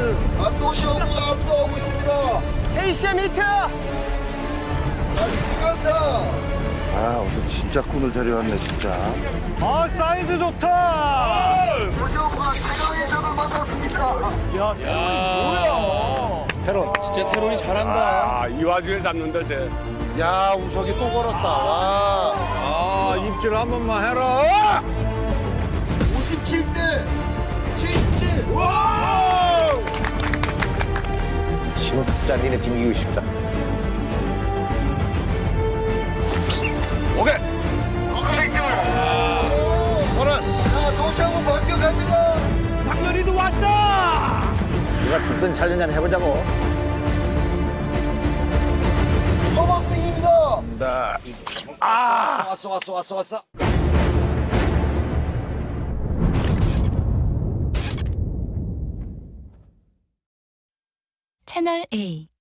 안도시 업무가 압도하고 있습니다. KCM 히트! 다시 이겼다. 아, 어서 진짜 꾼을 데려왔네, 진짜. 아, 사이즈 좋다! 도시 업무가 최강의 적을 만났습니다. 야, 새로운 뭐야? 새론. 진짜 새로이 잘한다. 아, 이 와중에 잡는다, 쟤. 야, 우석이 또 걸었다. 와. 아, 입질 한 번만 해라. 57대 77. 진짜 니네 팀 이기고 싶다. 오케이. 보너스. 자, 도시 업무 반격합니다. 상렬이도 왔다. 누가 죽든 살든지 해보자고. 소방兵입니다. 왔어. 채널 A